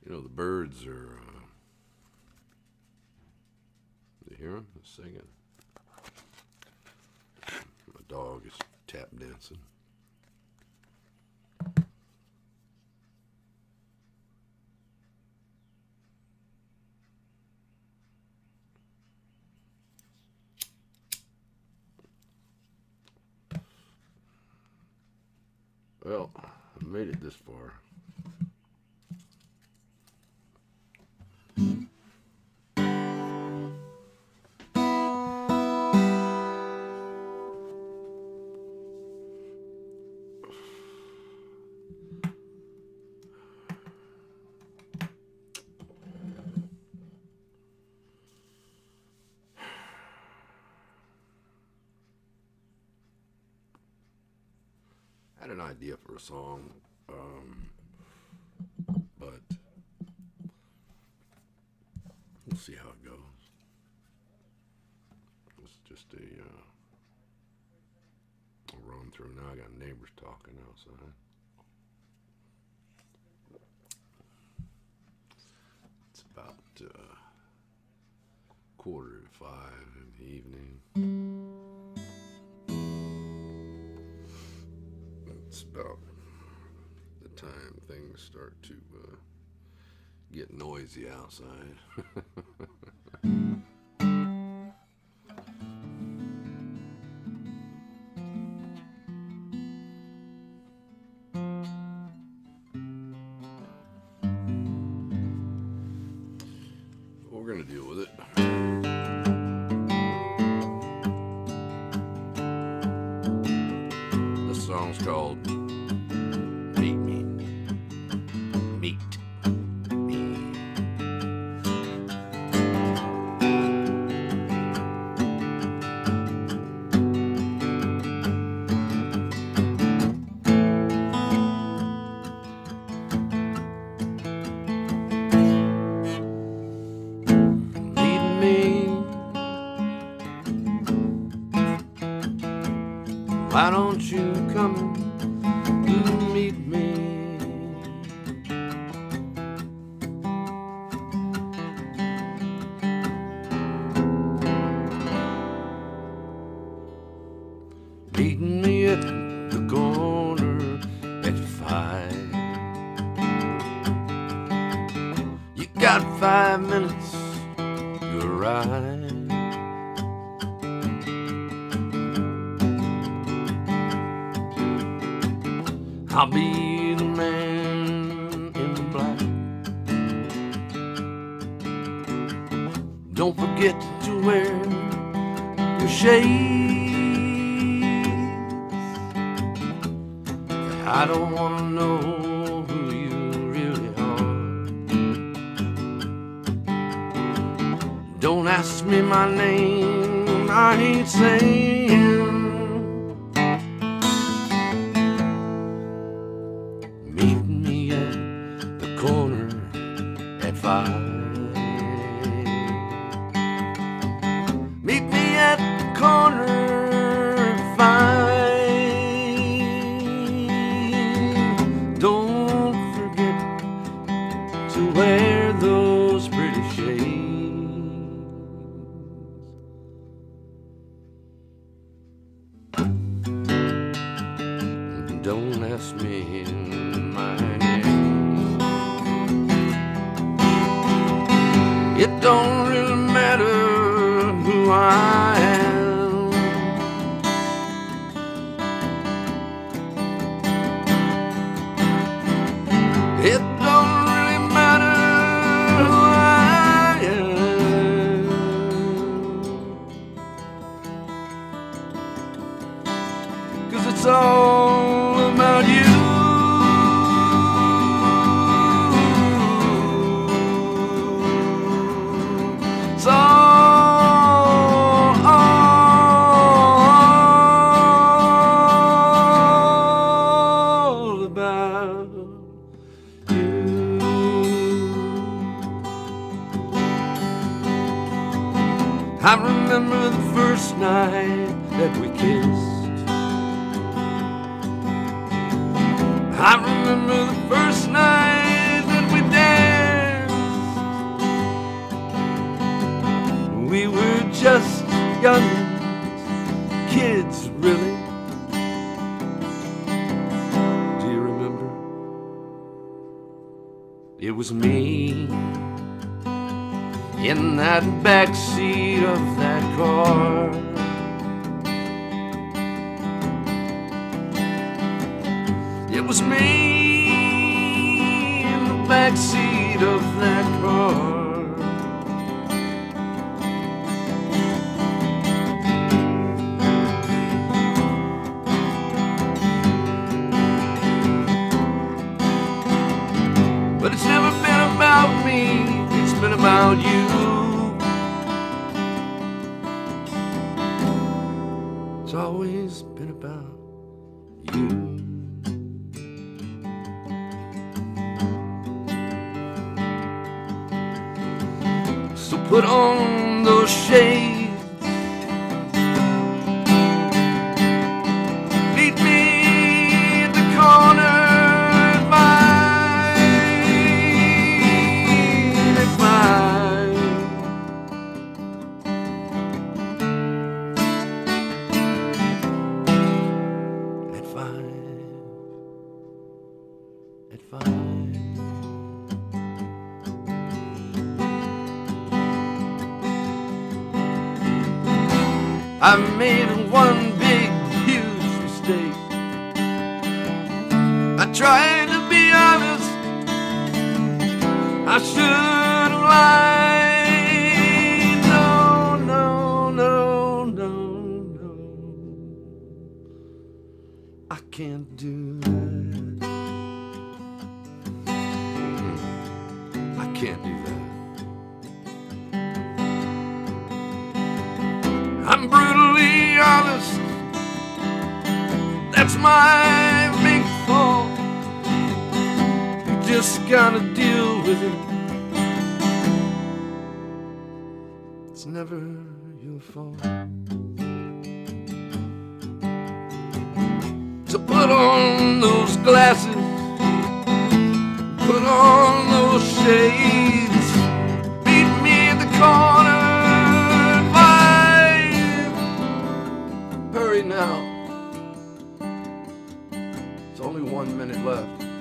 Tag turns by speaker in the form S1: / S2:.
S1: You know, the birds are, you hear them? They're singing. My dog is tap dancing. Well, I made it this far. I had an idea for a song, but we'll see how it goes. It's just a run through now. I got neighbors talking outside. It's about 4:45 in the evening. It's about the time things start to get noisy outside. We're going to deal with it. This song's called Meet Me. Meet Me. Why don't you come and meet me? Meet me at the corner at 5. You got 5 minutes to arrive. I'll be the man in black. Don't forget to wear your shades. I don't want to know who you really are. Don't ask me my name, I ain't saying. Meet me at the corner at 5. Meet me at the corner at 5. Don't forget to wear those pretty shades. Don't ask me my name. It don't really matter who I am. It don't really matter who I am. 'Cause it's all about you. It's all about you. I remember the first night that we kissed. I remember the first night that we danced. just youngins, kids really. Do you remember? It was me in that backseat of that car. It was me in the backseat of that car. But it's never been about me, it's been about you. It's always been about you. So put on those shades, meet me at the corner at 5. I made one big, huge mistake. I tried to be honest, I should have lied. No, no, no, no, no, I can't do that. I can't do that. I'm brutally honest, that's my big fault. You just gotta deal with it. It's never your fault. So put on those glasses, put on those shades, meet me at the corner. Hurry now. It's only 1 minute left.